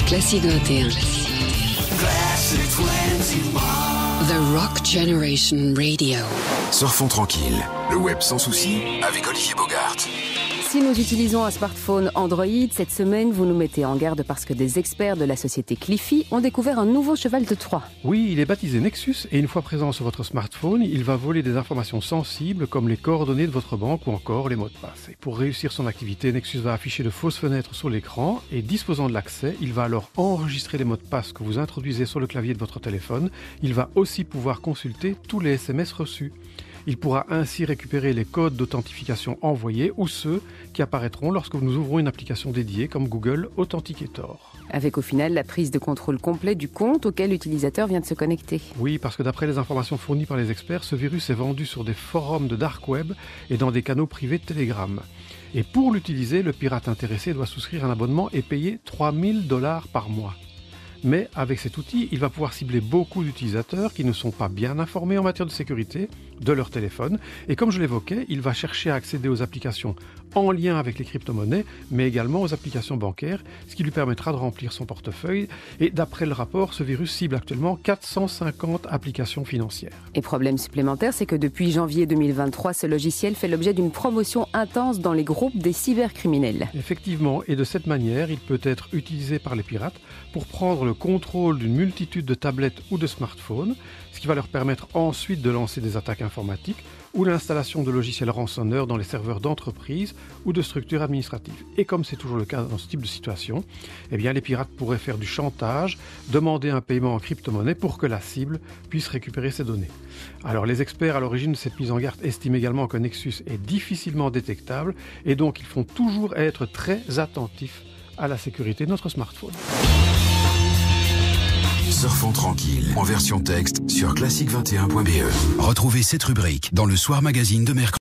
Classique 21. The Rock Generation Radio. Surfons tranquille, le web sans souci avec Olivier Bogart. Si nous utilisons un smartphone Android, cette semaine, vous nous mettez en garde parce que des experts de la société Cliffy ont découvert un nouveau cheval de Troie. Oui, il est baptisé Nexus et une fois présent sur votre smartphone, il va voler des informations sensibles comme les coordonnées de votre banque ou encore les mots de passe. Et pour réussir son activité, Nexus va afficher de fausses fenêtres sur l'écran et disposant de l'accès, il va alors enregistrer les mots de passe que vous introduisez sur le clavier de votre téléphone. Il va aussi pouvoir consulter tous les SMS reçus. Il pourra ainsi récupérer les codes d'authentification envoyés ou ceux qui apparaîtront lorsque nous ouvrons une application dédiée comme Google Authenticator. Avec au final la prise de contrôle complet du compte auquel l'utilisateur vient de se connecter. Oui, parce que d'après les informations fournies par les experts, ce virus est vendu sur des forums de dark web et dans des canaux privés de Telegram. Et pour l'utiliser, le pirate intéressé doit souscrire un abonnement et payer $3 000 par mois. Mais avec cet outil, il va pouvoir cibler beaucoup d'utilisateurs qui ne sont pas bien informés en matière de sécurité de leur téléphone. Et comme je l'évoquais, il va chercher à accéder aux applications en lien avec les crypto-monnaies, mais également aux applications bancaires, ce qui lui permettra de remplir son portefeuille. Et d'après le rapport, ce virus cible actuellement 450 applications financières. Et problème supplémentaire, c'est que depuis janvier 2023, ce logiciel fait l'objet d'une promotion intense dans les groupes des cybercriminels. Effectivement, et de cette manière, il peut être utilisé par les pirates pour prendre le contrôle d'une multitude de tablettes ou de smartphones, ce qui va leur permettre ensuite de lancer des attaques informatiques ou l'installation de logiciels rançonneurs dans les serveurs d'entreprises ou de structures administratives. Et comme c'est toujours le cas dans ce type de situation, eh bien les pirates pourraient faire du chantage, demander un paiement en crypto-monnaie pour que la cible puisse récupérer ses données. Alors les experts à l'origine de cette mise en garde estiment également que Nexus est difficilement détectable et donc ils font toujours être très attentifs à la sécurité de notre smartphone. Surfons tranquille en version texte sur classique21.be. Retrouvez cette rubrique dans le Soir Magazine de mercredi.